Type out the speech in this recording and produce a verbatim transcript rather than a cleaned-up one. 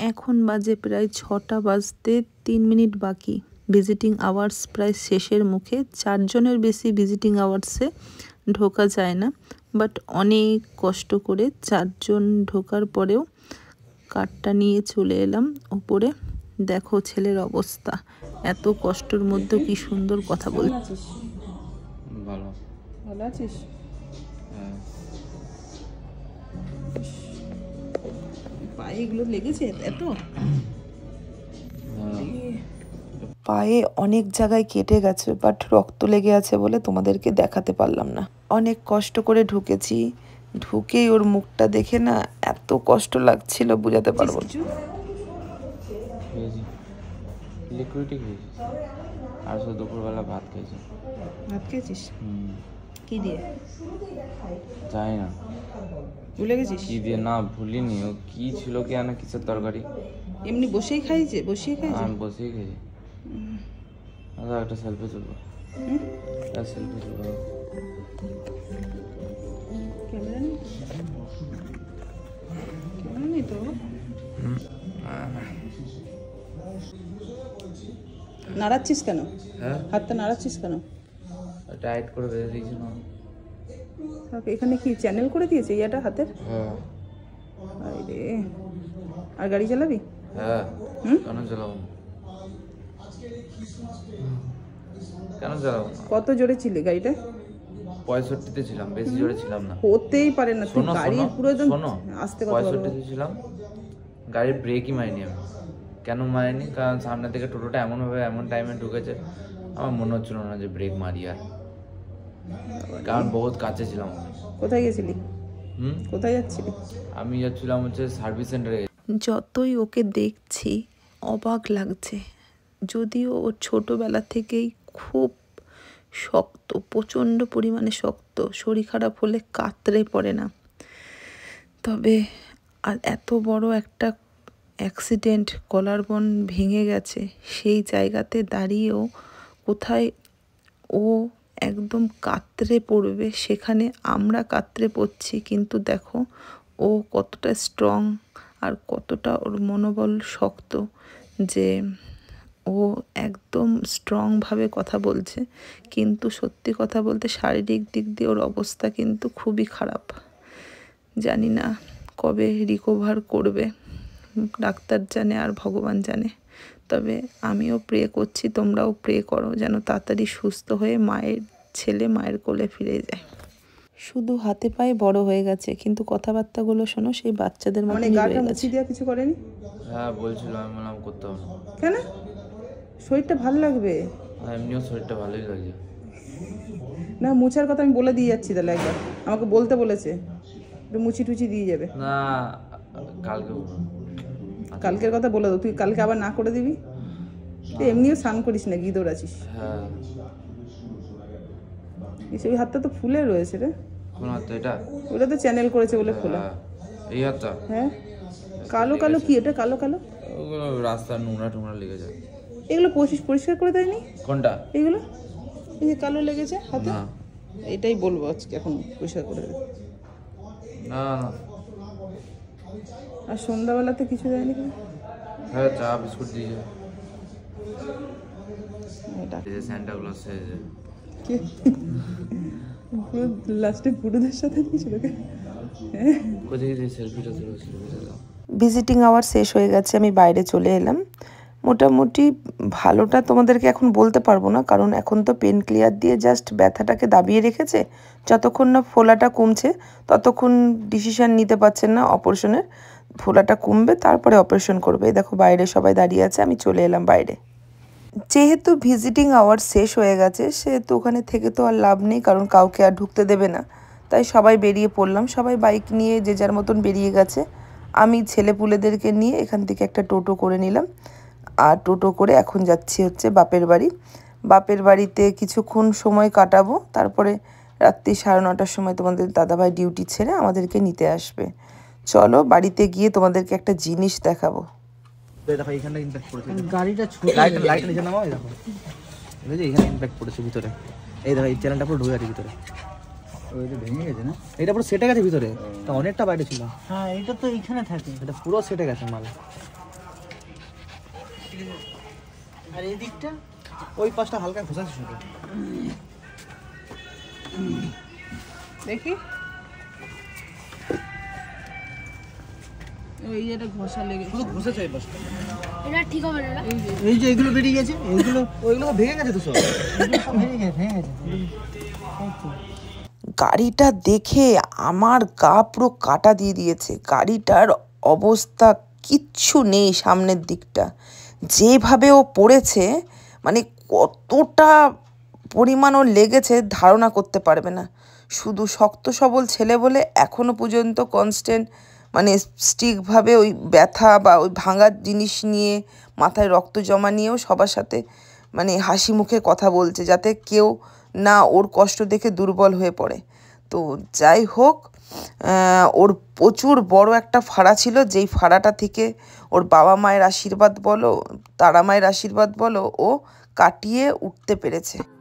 এখন বাজে প্রায় ছটা বাজতে তিন মিনিট বাকি। ভিজিটিং আওয়ার্স প্রায় শেষের মুখে। চারজনের বেশি ভিজিটিং আওয়ার্সে ঢোকা যায় না, বাট অনেক কষ্ট করে চারজন ঢোকার পরেও কার্ডটা নিয়ে চলে এলাম উপরে। দেখো ছেলের অবস্থা, এত কষ্টের মধ্যেও কি সুন্দর কথা বলছিস। ভালো ভালো আছিস? পায়ে এগুলো লেগেছে এত? পায়ে অনেক জায়গায় কেটে গেছে, বাট রক্ত লেগে আছে বলে তোমাদেরকে দেখাতে পারলাম না। অনেক কষ্ট করে ঢুকেছি, ঢুকেই ওর মুখটা দেখে না এত কষ্ট লাগছিল, বুঝাতে পারবো না। লিকুইডই খেয়েছি, আর শুধু দুপুরবেলা ভাত খেয়েছি। ভাত খেয়েছিস? কি দিয়ে জানি না, ভুলে গেছিস? কি দিয়ে না ভুলিনি, ও কি ছিল কি না কিসের তরকারি। এমনি বসেই খাইছে? বসেই খাইছে? আমি বসেই খেয়েছি। আচ্ছা একটা সেলফি তুলবো, একটা সেলফি তুলবো। ক্যামেরা নেই? ক্যামেরা নেই তো? নাড়াচ্ছিস কেন? হ্যাঁ, হাতটা নাড়াচ্ছিস কেন? টাইট করে বেঁধে দিয়েছি না। এখানে কি চ্যানেল করে দিয়েছে ইয়াটা হাতের? হ্যাঁ। আরে, আর গাড়ি চালাবি? হ্যাঁ। কেন চালাবো, কেন চালাবো? কত জোরে ছিলে গাড়িটা? পঁয়ষট্টিতে ছিলাম, বেশি জোরে ছিলাম না। হতেই পারে না, তুই গাড়ি পুরো একদম আস্তে কথা বল। পঁয়ষট্টিতে ছিলাম, গাড়ির ব্রেকই মারিনি আমি। কেন মারিনি? কারণ সামনে থেকে টোটোটা এমনভাবে এমন টাইমে ঢুকেছে, আমার মনে হচ্ছিল না যে ব্রেক মারি, আর কারণ বহুত কাছে ছিলাম। কোথায় গেছিলি? হুম, কোথায় যাচ্ছিলি? আমি যাচ্ছিলাম হচ্ছে সার্ভিস সেন্টারে। যতই ওকে দেখছি অবাক লাগছে, যদিও ও ছোটোবেলা থেকেই খুব শক্ত, প্রচণ্ড পরিমাণে শক্ত, শরীর খারাপ হলে কাতরে পড়ে না। তবে আর এত বড় একটা অ্যাক্সিডেন্ট, কলারবোন ভেঙে গেছে, সেই জায়গাতে দাঁড়িয়েও কোথায় ও একদম কাতরে পড়বে, সেখানে আমরা কাতরে পড়ছি। কিন্তু দেখো ও কতটা স্ট্রং আর কতটা ওর মনোবল শক্ত, যে ও একদম স্ট্রংভাবে কথা বলছে। কিন্তু সত্যি কথা বলতে শারীরিক দিক দিয়ে ওর অবস্থা কিন্তু খুবই খারাপ। জানি না কবে রিকভার করবে, ডাক্তার জানে আর ভগবান জানে। তবে আমিও প্রে করছি, তোমরাও প্রে করো যেন তাড়াতাড়ি সুস্থ হয়ে মায়ের ছেলে মায়ের কোলে ফিরে যায়। শুধু হাতে পায়ে বড় হয়ে গেছে, কিন্তু কথাবার্তাগুলো শোনো সেই বাচ্চাদের মতো হয়ে গেছে। কিছু করেনি? হ্যাঁ বলছিল, আমি বললাম করতে হবে না। কেন? শরীরটা ভালো লাগবে। এমনিও শরীরটা ভালোই লাগে না, মুছার কথা আমি বলে দিয়ে যাচ্ছি, তাহলে একবার আমাকে বলতে বলেছে, একটু মুছি টুচি দিয়ে যাবে। না কালকে, কালকের কথা বলে দাও, তুই কালকে আবার না করে দিবি। তুই এমনিও স্নান করিস না, গিদর আছিস। হ্যাঁ, এই হাতটা তো ফুলে রয়েছে রে। কোন হাতটা? এটা ওটা তো চ্যানেল করেছে বলে খোলা। এই হাতটা? হ্যাঁ। কালো কালো কি এটা? কালো কালো ওগুলো রাস্তার নোংরা টোংরা লেগে যায়। এগুলো পরিষ্কার করে দেয়নি? কোনটা? এগুলো এই যে কালো লেগেছে হাতে, এটাই বলবো আজকে এখন পরিষ্কার করে দেবে। না না। আর সন্ধ্যাবেলাতে কিছু দেয়নি? হ্যাঁ, চা বিস্কুট দিয়েছে। স্যান্টা ক্লজ কি পুরো লাস্টে পুরোদের সাথে কিছু লোকে সেলফিটা তুলেছিল। ভিজিটিং আওয়ার শেষ হয়ে গেছে, আমি বাইরে চলে এলাম। মোটামুটি ভালোটা তোমাদেরকে এখন বলতে পারবো না, কারণ এখন তো পেন ক্লিয়ার দিয়ে জাস্ট ব্যথাটাকে দাবিয়ে রেখেছে। যতক্ষণ না ফোলাটা কমছে ততক্ষণ ডিসিশান নিতে পারছেন না অপারেশনের। ফোলাটা কমবে তারপরে অপারেশন করবে। দেখো বাইরে সবাই দাঁড়িয়ে আছে, আমি চলে এলাম বাইরে। যেহেতু ভিজিটিং আওয়ার শেষ হয়ে গেছে, সেহেতু ওখানে থেকে তো আর লাভ নেই, কারণ কাউকে আর ঢুকতে দেবে না। তাই সবাই বেরিয়ে পড়লাম, সবাই বাইক নিয়ে যে যার মতন বেরিয়ে গেছে। আমি ছেলেপুলেদেরকে নিয়ে এখান থেকে একটা টোটো করে নিলাম, আর টোটো করে এখন যাচ্ছি হচ্ছে বাপের বাড়ি। বাপের বাড়িতে কিছুক্ষণ সময় কাটাবো, তারপরে রাত্রি সাড়ে নটার সময় তোমাদের দাদাভাই ডিউটি ছেড়ে আমাদেরকে নিতে আসবে। চলো বাড়িতে গিয়ে তোমাদেরকে একটা জিনিস দেখাবো। দেখো এখানে ইমপ্যাক্ট পড়েছে, গাড়িটা ছোট, লাইট লাইট নিচে নামাও। এই দেখো, এই যে এখানে ইমপ্যাক্ট পড়েছে ভিতরে। এই দেখো এই চ্যানেলটা পুরো ঢুকে আছে ভিতরে। ওইটা ভেঙে গেছে না? এটা পুরো সেটে গেছে ভিতরে, তো অনেকটা বাইরে ছিল। হ্যাঁ, এটা তো এইখানে থাকে, এটা পুরো সেটে গেছে মাল। আর এই দিকটা ওই পাশটা হালকা ঘোষাচ্ছে শুধু। দেখি এই যেটা ঘষা লেগে শুধু ঘষেছে এই পাশটা। এটা ঠিক হবে না। এই যে এই যে এগুলো বেরিয়ে গেছে, এইগুলো ওইগুলো ভেঙে গেছে তো সব, এগুলো সব ভেঙে গেছে ভেঙে গেছে। গাড়িটা দেখে আমার গা পুরো কাটা দিয়ে দিয়েছে। গাড়িটার অবস্থা কিচ্ছু নেই, সামনের দিকটা যেভাবে ও পড়েছে মানে কতটা পরিমাণ ও লেগেছে ধারণা করতে পারবে না। শুধু শক্ত সবল ছেলে বলে এখনও পর্যন্ত কনস্ট্যান্ট মানে স্টিকভাবে ওই ব্যথা বা ওই ভাঙা জিনিস নিয়ে মাথায় রক্ত জমা নিয়েও সবার সাথে মানে হাসি মুখে কথা বলছে, যাতে কেউ না ওর কষ্ট দেখে দুর্বল হয়ে পড়ে। তো যাই হোক, ওর প্রচুর বড় একটা ফাড়া ছিল, যেই ফাড়াটা থেকে ওর বাবা মায়ের আশীর্বাদ বলো, তারা মায়ের আশীর্বাদ বলো, ও কাটিয়ে উঠতে পেরেছে।